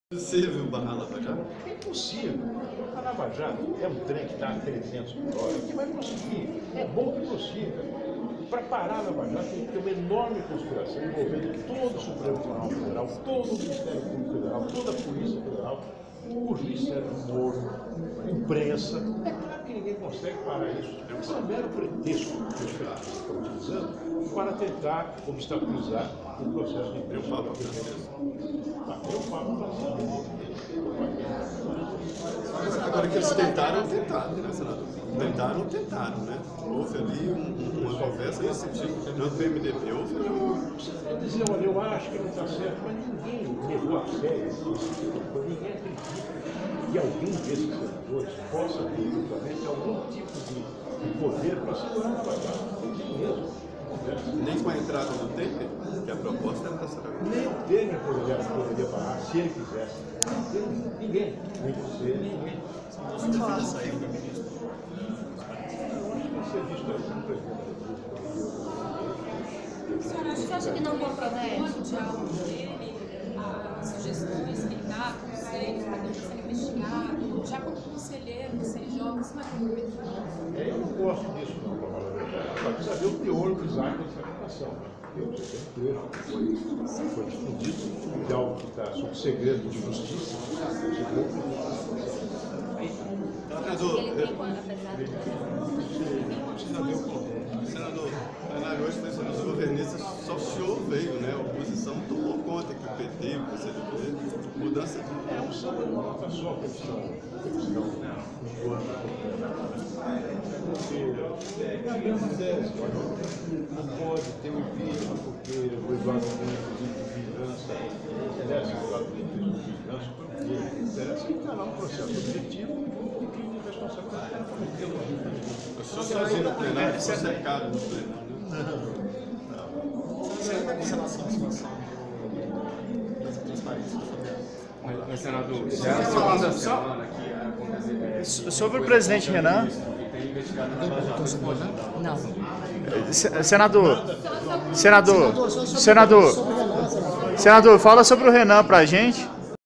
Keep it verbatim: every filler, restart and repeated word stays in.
Possível barrar Lava Jato? É impossível. A Lava Jato é um trem que está a trezentos por hora, que vai prosseguir. É bom que prossiga. Para parar a Lava Jato tem que ter uma enorme conspiração envolvendo todo o Supremo Tribunal Federal, todo o Ministério Público Federal, toda a Polícia Federal, o juiz Sérgio Moro, imprensa. É claro que ninguém consegue parar isso. Isso é um mero pretexto que os petistas estão utilizando para tentar obstaculizar o processo de Eu falo para vocês. Eu falo para Agora, agora que eles tentaram, tentaram, né, senador? Tentaram, tentaram, né? Houve ali um, uma conversa nesse tipo, tanto do M D B, houve um... Você vai dizer, olha, eu acho que não está certo, mas ninguém levou a sério isso, ninguém acredita que algum desses senadores possa ter efetivamente algum tipo de, de poder para segurar a Lava Jato. Ninguém mesmo. Nem com a entrada do Temer, que a proposta era para ser agora. Nem o Temer poderia, poderia parar, se ele quisesse. Ninguém. Nem você, ninguém. Vamos falar da saída do ministro. Eu acho que vai ser visto aí como presidente. A senhora acha que não compromete o diálogo dele, as sugestões que ele dá, conselhos para quem está sendo investigado, já como conselheiro do C N J, isso vai comprometer? É, eu não gosto disso, não, para falar a verdade. Agora, precisa ver o teor que exato dessa aplicação. Eu já tenho um trecho que foi, foi difundido de algo que está sob segredo de justiça. Senador, Ele tem, apesar de... senador, na hoje foi senador governista, só o senhor veio, né? A oposição tomou conta que o P T, o P C do P, mudança de... É um samba de nota só que eles estão em torno da porque é a mesma tese, não pode ter um impeachment porque o Eduardo Cunha pediu de vingança, interessa o Eduardo Cunha pediu de vingança, porque interessa que está lá um processo objetivo e crime de responsabilidade para cometê-lo. O senhor sozinho no plenário, foi cercado no plenário. Você ainda com relação à situação dessa transparência do Fabiano? Mas, senador, Já já é a segunda só- semana que aconteceu. Sobre o presidente Renan. Tem investigado na Lava Jato. Não. Senador, senador, senador, senador, fala sobre o Renan pra gente.